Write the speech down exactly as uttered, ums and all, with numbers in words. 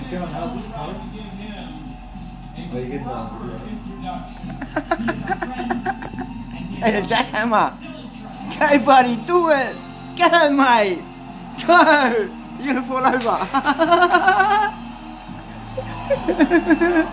going hard this time. Well, you get down. Hey, the jackhammer! Go, buddy, do it! Go, mate! Go! You're gonna fall over!